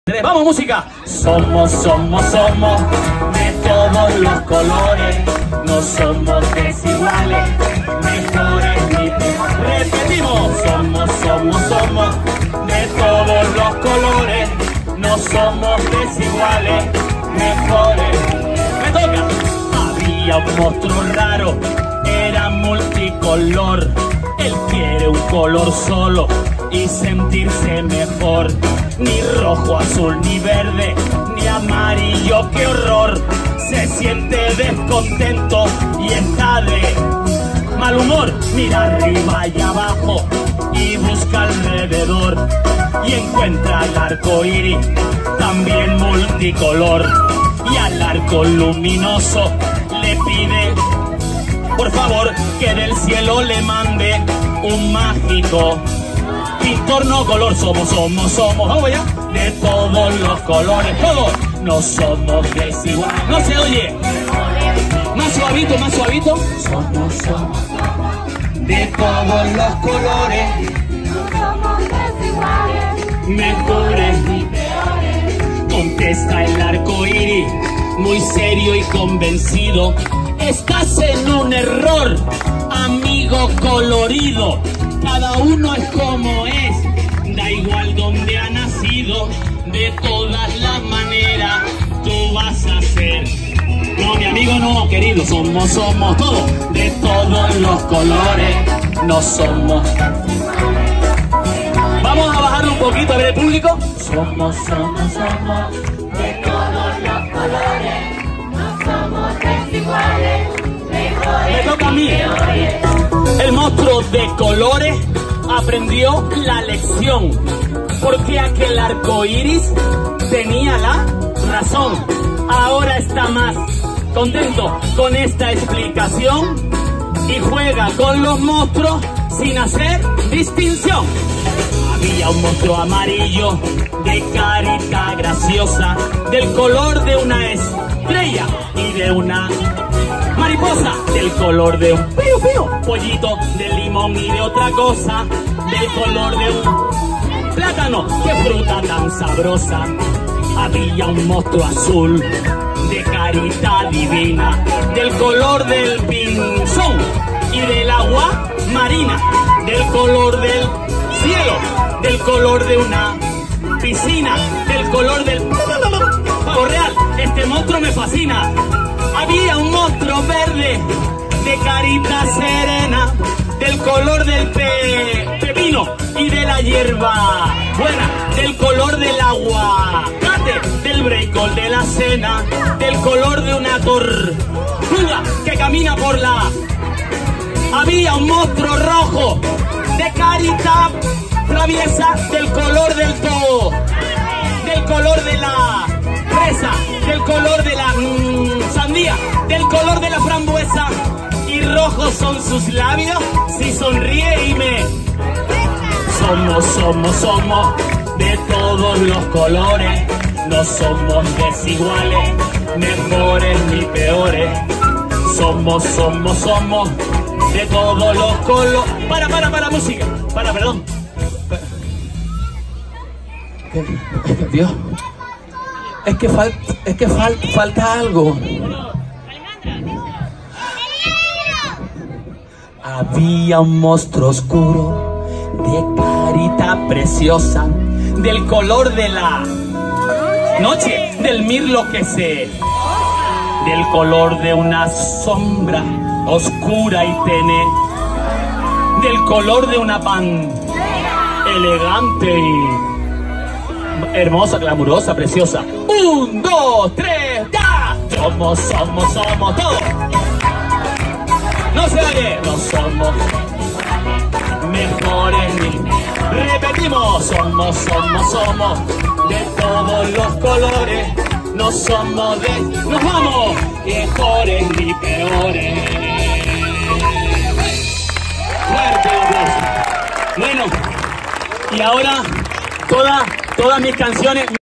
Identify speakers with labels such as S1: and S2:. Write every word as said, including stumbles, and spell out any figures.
S1: Vamos, música. Somos, somos, somos de todos los colores, no somos desiguales, mejores ni peores. Repetimos, somos, somos, somos de todos los colores, no somos desiguales, mejores. Me toca. Había un monstruo raro, era multicolor, él quiere un color solo y sentirse mejor. Ni rojo, azul, ni verde, ni amarillo, qué horror. Se siente descontento y está de mal humor. Mira arriba y abajo y busca alrededor y encuentra el arco iris, también multicolor. Y al arco luminoso le pide, por favor, que del cielo le mande un mágico pintor. No color, somos, somos, somos, vamos allá, de todos los colores, todos, no somos desiguales. No se oye, más suavito, más suavito. Somos, somos, de todos los colores,
S2: no somos desiguales,
S1: mejores ni peores. Contesta el arco iris, muy serio y convencido. Estás en un error, amigo colorido. Cada uno es como es, da igual donde ha nacido. De todas las maneras tú vas a ser. No, mi amigo, no, querido. Somos, somos todos, de todos los colores, no somos. Vamos a bajarlo un poquito a ver el público. Somos, somos, somos
S2: de todos los colores, no somos desiguales, mejores.
S1: Me toca a mí.
S2: Peores.
S1: El monstruo de colores aprendió la lección, porque aquel arco iris tenía la razón. Ahora está más contento con esta explicación y juega con los monstruos sin hacer distinción. Había un monstruo amarillo de carita graciosa, del color de una estrella y de una mariposa, del color de un pío pío, pollito de limón y de otra cosa, del color de un plátano. ¡Qué fruta tan sabrosa! Había un monstruo azul de carita divina, del color del pinzón y del agua marina, del color del cielo, del color de una piscina, del color del pavo real. Este monstruo me fascina. Había un monstruo verde de carita serena, del color del pe pepino y de la hierba buena, del color del aguacate, del brécol de la cena, del color de una tortuga que camina por la... Había un monstruo rojo de carita traviesa, del color del to, del color de la fresa, del color de la mmm, sandía, del color de la frambuesa, y rojos son sus labios si sonríe y me... Somos, somos, somos de todos los colores, no somos desiguales, mejores ni peores. Somos, somos, somos de todos los colores. Para, para, para, música. Para, perdón.
S3: Dios, es que, fal, es que fal, falta algo.
S1: Había un monstruo oscuro de carita preciosa, del color de la noche, del mirlo que se... del color de una sombra oscura y tenue, del color de una pan elegante y hermosa, glamurosa, preciosa. Un, dos, tres, ya. Somos, somos, somos todos. No se oye. No somos mejores ni... Repetimos. Somos, somos, somos de todos los colores, no somos de... Nos vamos. Mejores ni peores. Fuerte aplauso. Bueno, y ahora todas, todas mis canciones...